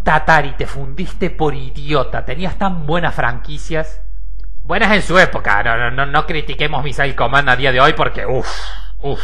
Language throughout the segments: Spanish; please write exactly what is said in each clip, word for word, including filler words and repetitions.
puta Atari, te fundiste por idiota. Tenías tan buenas franquicias. Buenas en su época. No, no, no, no critiquemos Missile Command a día de hoy porque uff, uff.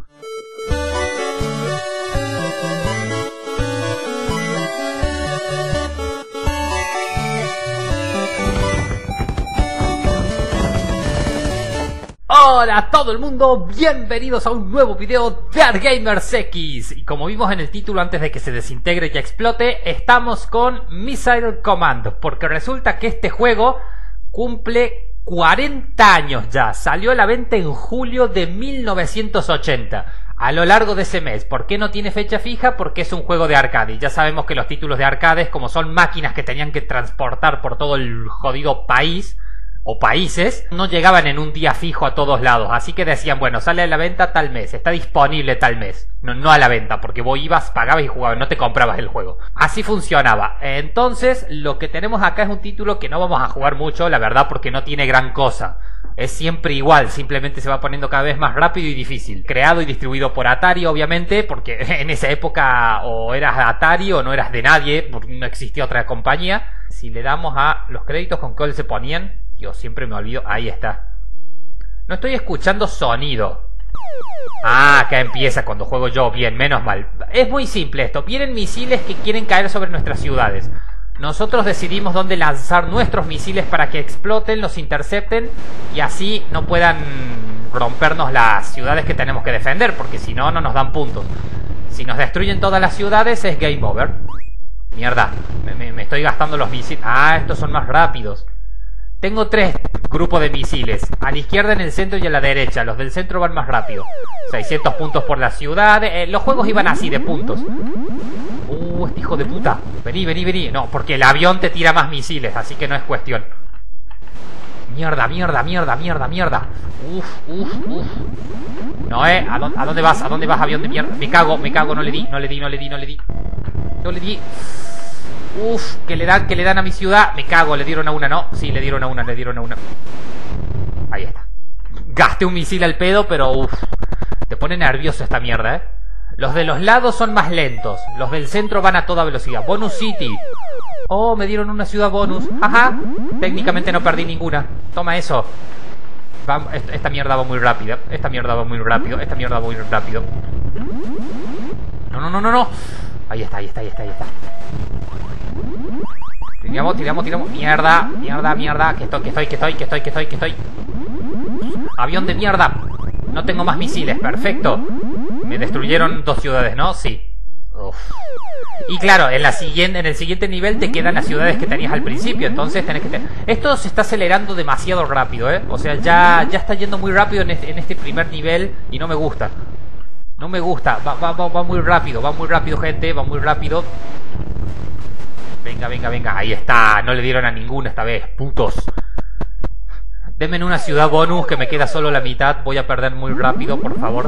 Hola a todo el mundo, bienvenidos a un nuevo video de ArtGamers X. Y como vimos en el título antes de que se desintegre y explote, estamos con Missile Command, porque resulta que este juego cumple cuarenta años ya. Salió a la venta en julio de mil novecientos ochenta. A lo largo de ese mes. ¿Por qué no tiene fecha fija? Porque es un juego de arcade. Y ya sabemos que los títulos de arcades, como son máquinas que tenían que transportar por todo el jodido país o países, no llegaban en un día fijo a todos lados, así que decían, bueno, sale a la venta tal mes, está disponible tal mes, no, no a la venta, porque vos ibas, pagabas y jugabas, no te comprabas el juego. Así funcionaba. Entonces, lo que tenemos acá es un título que no vamos a jugar mucho, la verdad, porque no tiene gran cosa. Es siempre igual, simplemente se va poniendo cada vez más rápido y difícil. Creado y distribuido por Atari, obviamente, porque en esa época o eras Atari o no eras de nadie, porque no existía otra compañía. Si le damos a los créditos, ¿con cuál se ponían? Yo siempre me olvido. Ahí está. No estoy escuchando sonido. Ah, acá empieza cuando juego yo. Bien, menos mal. Es muy simple esto. Vienen misiles que quieren caer sobre nuestras ciudades. Nosotros decidimos dónde lanzar nuestros misiles para que exploten, los intercepten y así no puedan rompernos las ciudades que tenemos que defender, porque si no, no nos dan puntos. Si nos destruyen todas las ciudades es game over. Mierda, me, me, me estoy gastando los misiles. Ah, estos son más rápidos. Tengo tres grupos de misiles, a la izquierda, en el centro y a la derecha. Los del centro van más rápido. seiscientos puntos por la ciudad. eh, Los juegos iban así, de puntos. Uh, este hijo de puta. Vení, vení, vení. No, porque el avión te tira más misiles, así que no es cuestión. Mierda, mierda, mierda, mierda, mierda. Uf, uf, uf. No, eh, ¿a dónde, ¿a dónde vas? ¿A dónde vas, avión de mierda? Me cago, me cago, no le di, no le di, no le di, no le di. No le di. Uf, que le dan, que le dan a mi ciudad. Me cago, le dieron a una, ¿no? Sí, le dieron a una, le dieron a una. Ahí está. Gasté un misil al pedo, pero uff. Te pone nervioso esta mierda, ¿eh? Los de los lados son más lentos. Los del centro van a toda velocidad. Bonus City. Oh, me dieron una ciudad bonus. Ajá. Técnicamente no perdí ninguna. Toma eso. Va, esta, esta mierda va muy rápida. Esta mierda va muy rápido. Esta mierda va muy rápido. No, no, no, no, no. Ahí está, ahí está, ahí está, ahí está. Tiramos, tiramos, tiramos. Mierda, mierda, mierda. Que estoy, que estoy, que estoy, que estoy, que estoy, que estoy. Avión de mierda. No tengo más misiles, perfecto. Me destruyeron dos ciudades, ¿no? Sí. Uf. Y claro, en, la siguiente, en el siguiente nivel te quedan las ciudades que tenías al principio. Entonces tenés que tener... Esto se está acelerando demasiado rápido, ¿eh? O sea, ya, ya está yendo muy rápido en este, en este primer nivel y no me gusta. No me gusta, va, va, va, va muy rápido, va muy rápido, gente, va muy rápido. Venga, venga, venga, ahí está. No le dieron a ninguna esta vez, putos. Denme en una ciudad bonus que me queda solo la mitad. Voy a perder muy rápido, por favor.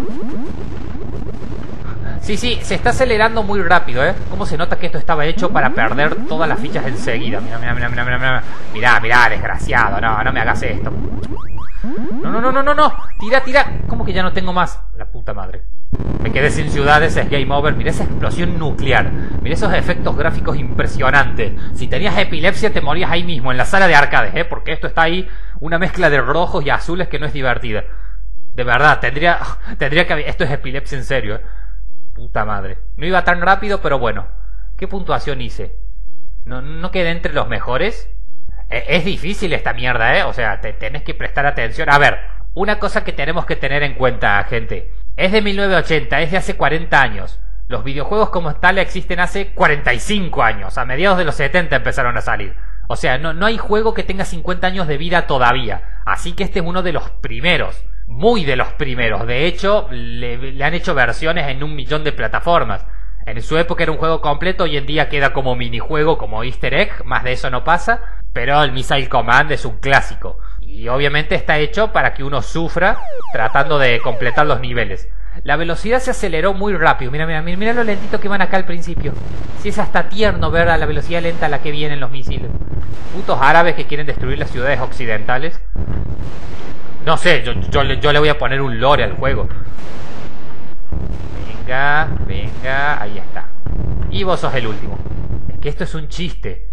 Sí, sí, se está acelerando muy rápido, ¿eh? ¿Cómo se nota que esto estaba hecho para perder todas las fichas enseguida? Mira, mira, mira, mira, mira, mira. Mirá, mirá, desgraciado, no, no me hagas esto. No, no, no, no, no, no. Tira, tira. ¿Cómo que ya no tengo más? La puta madre. Me quedé sin ciudades, es game over. Mirá esa explosión nuclear. Mirá esos efectos gráficos impresionantes. Si tenías epilepsia te morías ahí mismo, en la sala de arcades, ¿eh? Porque esto está ahí, una mezcla de rojos y azules que no es divertida. De verdad, tendría, tendría que... Esto es epilepsia en serio, ¿eh? Puta madre. No iba tan rápido, pero bueno. ¿Qué puntuación hice? ¿No, no quedé entre los mejores? Es difícil esta mierda, ¿eh? O sea, te tenés que prestar atención. A ver, una cosa que tenemos que tener en cuenta, gente. Es de mil novecientos ochenta, es de hace cuarenta años. Los videojuegos como tal existen hace cuarenta y cinco años. A mediados de los setenta empezaron a salir. O sea, no, no hay juego que tenga cincuenta años de vida todavía. Así que este es uno de los primeros. Muy de los primeros. De hecho, le, le han hecho versiones en un millón de plataformas. En su época era un juego completo, hoy en día queda como minijuego, como easter egg. Más de eso no pasa. Pero el Missile Command es un clásico. Y obviamente está hecho para que uno sufra tratando de completar los niveles. La velocidad se aceleró muy rápido. Mira, mira, mira, mira lo lentito que van acá al principio. Si es hasta tierno ver a la velocidad lenta a la que vienen los misiles. Putos árabes que quieren destruir las ciudades occidentales. No sé, yo, yo, yo le voy a poner un lore al juego. Venga, venga, ahí está. Y vos sos el último. Que esto es un chiste.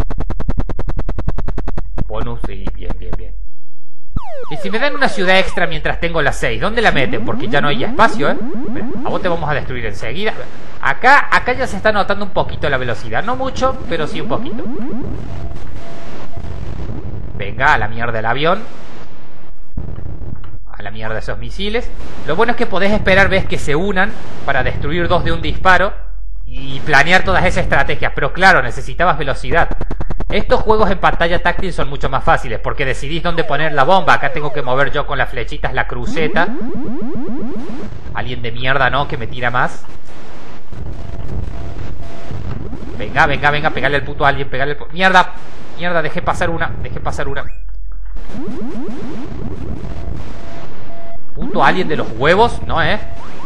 Bonus y bien, bien, bien. Y si me dan una ciudad extra mientras tengo las seis, ¿dónde la meten? Porque ya no hay espacio, ¿eh? Mira, a vos te vamos a destruir enseguida. Acá, acá ya se está notando un poquito la velocidad. No mucho, pero sí un poquito. Venga, a la mierda el avión. A la mierda esos misiles. Lo bueno es que podés esperar, ves, que se unan para destruir dos de un disparo y planear todas esas estrategias. Pero claro, necesitabas velocidad. Estos juegos en pantalla táctil son mucho más fáciles porque decidís dónde poner la bomba. Acá tengo que mover yo con las flechitas la cruceta. Alguien de mierda, ¿no? Que me tira más. Venga, venga, venga, pegarle al puto alien, pegarle al puto... ¡Mierda! Mierda, dejé pasar una, dejé pasar una. Puto alien de los huevos, ¿no, eh?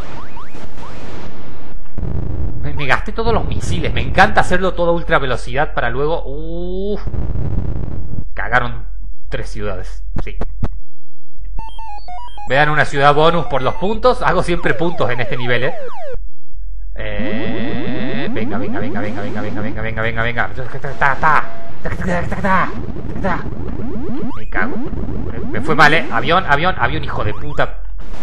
Me, me gasté todos los misiles. Me encanta hacerlo todo a ultra velocidad para luego... Uff. Cagaron tres ciudades. Sí. Me dan una ciudad bonus por los puntos. Hago siempre puntos en este nivel, eh. Eh... Venga, venga, venga, venga, venga, venga, venga, venga, venga, venga. Me cago. Me fue mal, eh. Avión, avión, avión, hijo de puta.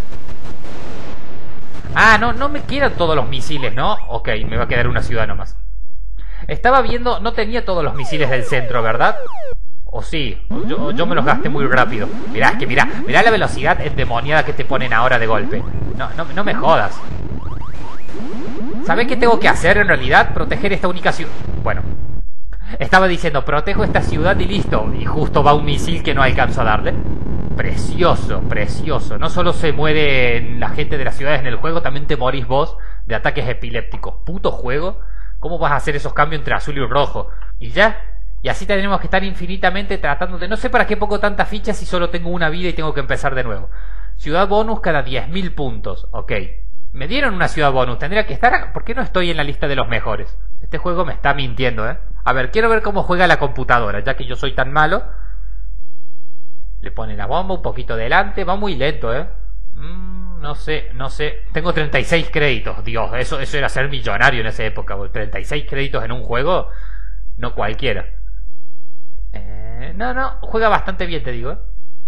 Ah, no, no me quedan todos los misiles, ¿no? Ok, me va a quedar una ciudad nomás. Estaba viendo, no tenía todos los misiles del centro, ¿verdad? O sí, yo, yo me los gasté muy rápido. Mirá, es que mirá, mirá la velocidad endemoniada que te ponen ahora de golpe. No, no, no me jodas. ¿Sabés qué tengo que hacer en realidad? Proteger esta única ciudad. Bueno, estaba diciendo, protejo esta ciudad y listo. Y justo va un misil que no alcanzo a darle. Precioso, precioso. No solo se muere la gente de las ciudades en el juego, también te morís vos de ataques epilépticos. Puto juego. ¿Cómo vas a hacer esos cambios entre azul y rojo? Y ya. Y así tenemos que estar infinitamente tratando de... No sé para qué pongo tantas fichas si solo tengo una vida y tengo que empezar de nuevo. Ciudad bonus cada diez mil puntos. Ok. Me dieron una ciudad bonus. Tendría que estar... ¿Por qué no estoy en la lista de los mejores? Este juego me está mintiendo, ¿eh? A ver, quiero ver cómo juega la computadora, ya que yo soy tan malo. Le pone la bomba un poquito delante. Va muy lento, ¿eh? Mm, no sé, no sé. Tengo treinta y seis créditos. Dios, eso, eso era ser millonario en esa época. treinta y seis créditos en un juego. No cualquiera. Eh, no, no. Juega bastante bien, te digo, ¿eh?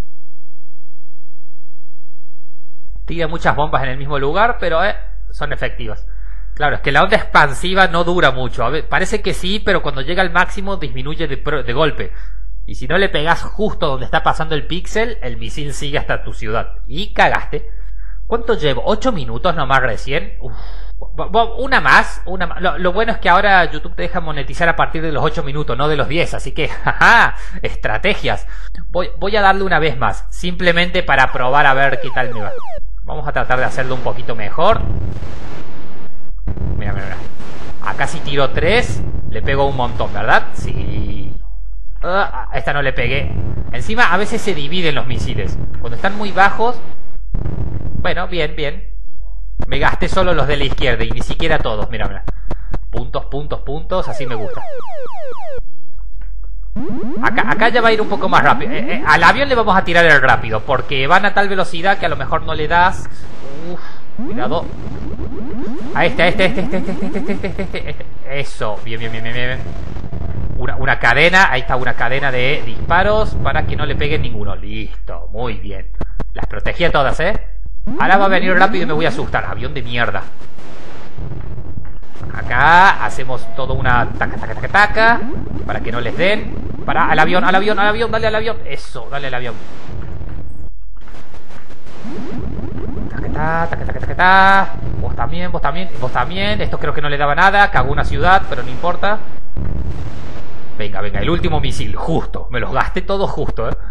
Tira muchas bombas en el mismo lugar, pero eh, son efectivas. Claro, es que la onda expansiva no dura mucho. A ver, parece que sí, pero cuando llega al máximo disminuye de, de golpe. Y si no le pegas justo donde está pasando el píxel, el misil sigue hasta tu ciudad. Y cagaste. ¿Cuánto llevo? ¿Ocho minutos nomás recién? Uf. Una más, una más. Lo, lo bueno es que ahora YouTube te deja monetizar a partir de los ocho minutos, no de los diez. Así que, jaja, estrategias. Voy, voy a darle una vez más, simplemente para probar a ver qué tal me va. Vamos a tratar de hacerlo un poquito mejor. Mira, mira, mira. Acá si tiro tres, le pego un montón, ¿verdad? Sí. Uh, a esta no le pegué. Encima a veces se dividen los misiles. Cuando están muy bajos... Bueno, bien, bien. Me gasté solo los de la izquierda y ni siquiera todos. Mira, mira. Puntos, puntos, puntos. Así me gusta. Acá, acá ya va a ir un poco más rápido. Eh, eh, al avión le vamos a tirar el rápido, porque van a tal velocidad que a lo mejor no le das. Uf, cuidado. A este, a este, a este, este, este, este, este, este, este, este. Eso, bien, bien, bien, bien, bien. Una, una cadena, ahí está una cadena de disparos para que no le peguen ninguno. Listo, muy bien. Las protegí a todas, ¿eh? Ahora va a venir rápido y me voy a asustar. Avión de mierda. Acá hacemos todo una taca, taca, taca, taca, para que no les den. Para, al avión, al avión, al avión, dale al avión. Eso, dale al avión. Taca, taca, taca, taca, taca. Vos también, vos también, vos también. Esto creo que no le daba nada. Cagó una ciudad, pero no importa. Venga, venga, el último misil, justo. Me los gasté todos justo, eh.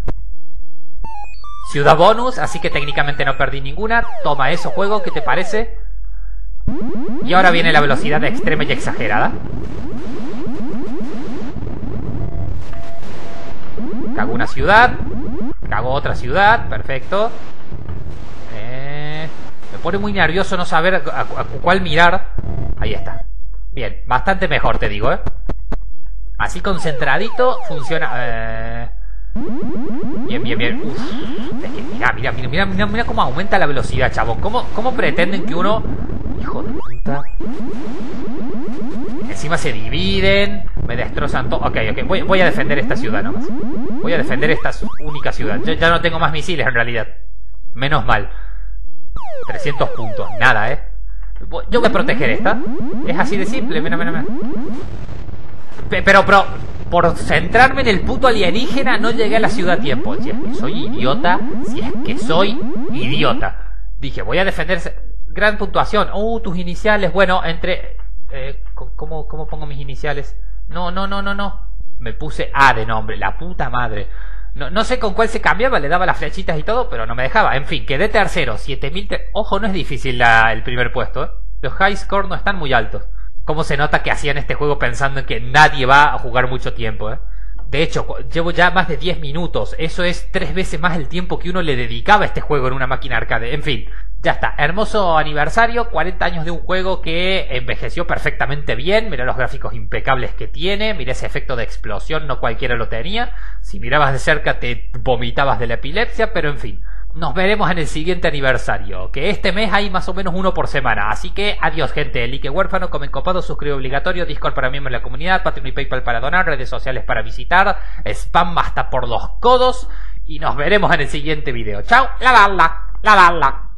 Ciudad bonus, así que técnicamente no perdí ninguna. Toma eso, juego, ¿qué te parece? Y ahora viene la velocidad extrema y exagerada. Cago una ciudad. Cago otra ciudad, perfecto. eh, Me pone muy nervioso no saber a, a, a cuál mirar. Ahí está. Bien, bastante mejor te digo, eh. Así concentradito funciona. eh... Bien, bien, bien. Uf. Es que mira, mira, mira, mira, mira, mira cómo aumenta la velocidad, chabón. ¿Cómo, cómo pretenden que uno... Hijo de puta. encima se dividen, me destrozan todo. Ok, ok, voy, voy a defender esta ciudad nomás. Voy a defender esta única ciudad. Yo ya no tengo más misiles en realidad. Menos mal. trescientos puntos, nada, eh. Yo voy a proteger esta. Es así de simple, mira, mira, mira. Pero, pero, por centrarme en el puto alienígena no llegué a la ciudad a tiempo. Si es que soy idiota, si es que soy idiota. Dije, voy a defenderse. Gran puntuación. Uh, tus iniciales. Bueno, entre... Eh, ¿cómo, ¿Cómo pongo mis iniciales? No, no, no, no, no. Me puse A de nombre, la puta madre. No, no sé con cuál se cambiaba, le daba las flechitas y todo, pero no me dejaba. En fin, quedé tercero, siete mil... Ojo, no es difícil la, el primer puesto, ¿eh? Los high score no están muy altos. Cómo se nota que hacían este juego pensando en que nadie va a jugar mucho tiempo, ¿eh? De hecho, llevo ya más de diez minutos. Eso es tres veces más el tiempo que uno le dedicaba a este juego en una máquina arcade. En fin, ya está. Hermoso aniversario. cuarenta años de un juego que envejeció perfectamente bien. Mira los gráficos impecables que tiene. Mira ese efecto de explosión. No cualquiera lo tenía. Si mirabas de cerca te vomitabas de la epilepsia. Pero en fin. Nos veremos en el siguiente aniversario, que este mes hay más o menos uno por semana. Así que adiós, gente. Like huérfano, comen copado, suscribe obligatorio, Discord para miembros de la comunidad, Patreon y Paypal para donar, redes sociales para visitar, spam hasta por los codos. Y nos veremos en el siguiente video. Chao, la bala, la bala.